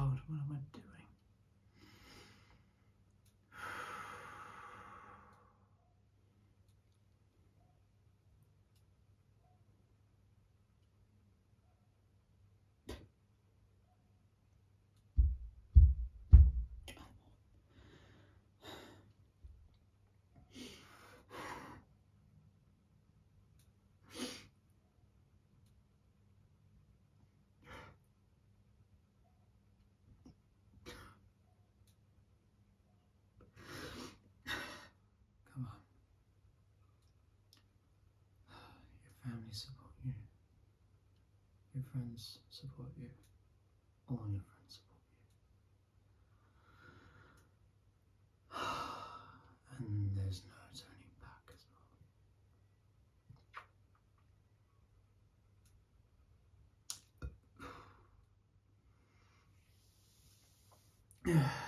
God, what am I doing? Come on. Your family support you. Your friends support you. All your friends support you. And there's no turning back as well.